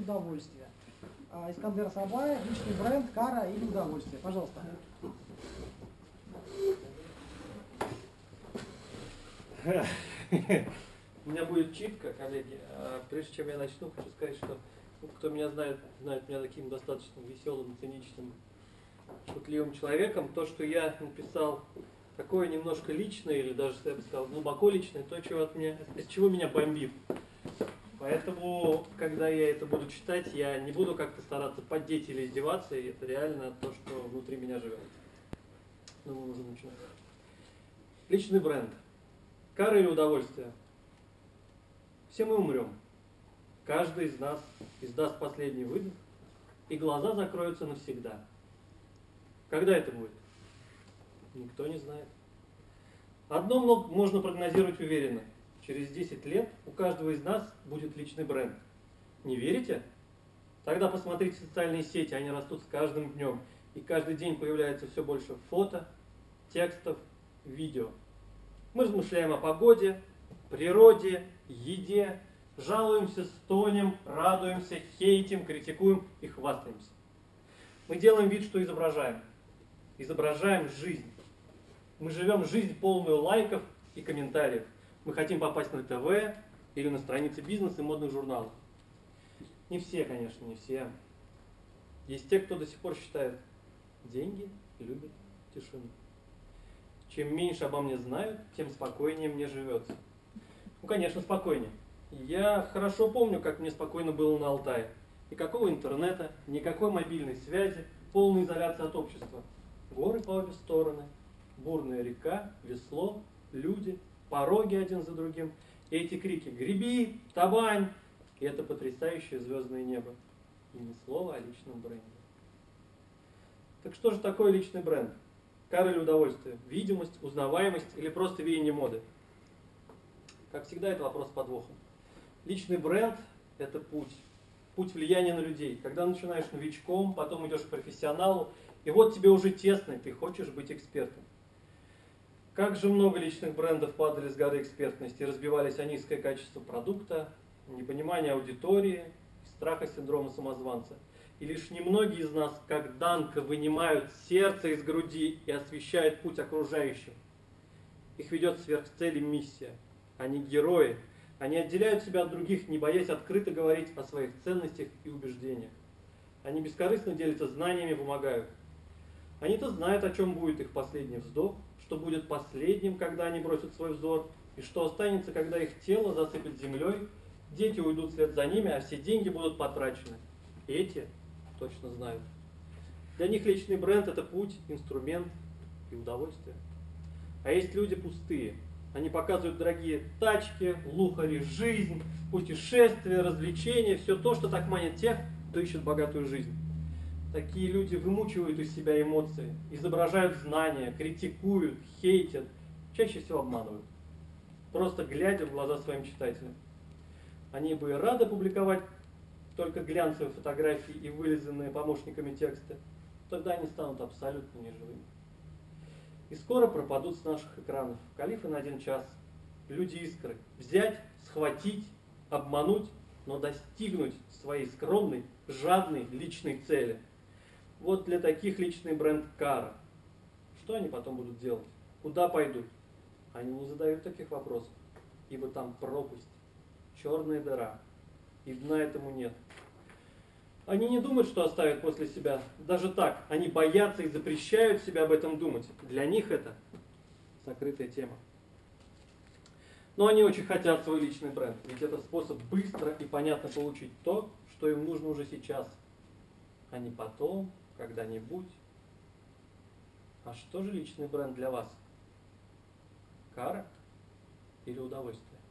удовольствие. Искандер Сабаев, личный бренд, кара или удовольствие. Пожалуйста. У меня будет читка, коллеги. Прежде чем я начну, хочу сказать, что кто меня знает, знает меня таким достаточно веселым, циничным, шутливым человеком. То, что я написал такое немножко личное, или даже, я бы сказал, глубоко личное, то, из чего меня бомбит. Поэтому, когда я это буду читать, я не буду как-то стараться поддеть или издеваться, и это реально то, что внутри меня живет. Ну, мы уже начинаем. Личный бренд. Кара или удовольствие? Все мы умрем. Каждый из нас издаст последний выдох, и глаза закроются навсегда. Когда это будет? Никто не знает. Одно можно прогнозировать уверенно. Через 10 лет у каждого из нас будет личный бренд. Не верите? Тогда посмотрите социальные сети, они растут с каждым днем. И каждый день появляется все больше фото, текстов, видео. Мы размышляем о погоде, природе, еде, жалуемся, стонем, радуемся, хейтим, критикуем и хвастаемся. Мы делаем вид, что изображаем. Изображаем жизнь. Мы живем жизнь полную лайков и комментариев. Мы хотим попасть на ТВ или на страницы бизнеса и модных журналов. Не все, конечно, не все. Есть те, кто до сих пор считает, деньги любят тишину. Чем меньше обо мне знают, тем спокойнее мне живется. Ну, конечно, спокойнее. Я хорошо помню, как мне спокойно было на Алтае. Никакого интернета, никакой мобильной связи, полная изоляция от общества. Горы по обе стороны, бурная река, весло, люди, пороги один за другим. И эти крики «Греби! Табань!» И это потрясающее звездное небо. И ни слова о личном бренде. Так что же такое личный бренд? Кара или удовольствие? Видимость, узнаваемость или просто веяние моды? Как всегда, это вопрос с подвохом. Личный бренд – это путь. Путь влияния на людей. Когда начинаешь новичком, потом идешь к профессионалу, и вот тебе уже тесно, и ты хочешь быть экспертом. Как же много личных брендов падали с горы экспертности, разбивались о низкое качество продукта, непонимание аудитории, страха синдрома самозванца. И лишь немногие из нас, как Данка, вынимают сердце из груди и освещают путь окружающим. Их ведет сверхцели миссия. Они герои. Они отделяют себя от других, не боясь открыто говорить о своих ценностях и убеждениях. Они бескорыстно делятся знаниями, помогают. Они-то знают, о чем будет их последний вздох, что будет последним, когда они бросят свой взор, и что останется, когда их тело засыпет землей, дети уйдут вслед за ними, а все деньги будут потрачены. Эти точно знают. Для них личный бренд – это путь, инструмент и удовольствие. А есть люди пустые. Они показывают дорогие тачки, лухари, жизнь, путешествия, развлечения, все то, что так манит тех, кто ищет богатую жизнь. Такие люди вымучивают из себя эмоции, изображают знания, критикуют, хейтят, чаще всего обманывают. Просто глядя в глаза своим читателям. Они бы и рады публиковать только глянцевые фотографии и вылизанные помощниками тексты. Тогда они станут абсолютно неживыми. И скоро пропадут с наших экранов. Калифы на 1 час. Люди-искры. Взять, схватить, обмануть, но достигнуть своей скромной, жадной личной цели. Вот для таких личный бренд кара. Что они потом будут делать? Куда пойдут? Они не задают таких вопросов, ибо там пропасть, черная дыра, и дна этому нет. Они не думают, что оставят после себя. Даже так, они боятся и запрещают себе об этом думать. Для них это закрытая тема. Но они очень хотят свой личный бренд, ведь это способ быстро и понятно получить то, что им нужно уже сейчас, а не потом, когда-нибудь. А что же личный бренд для вас? Кара или удовольствие?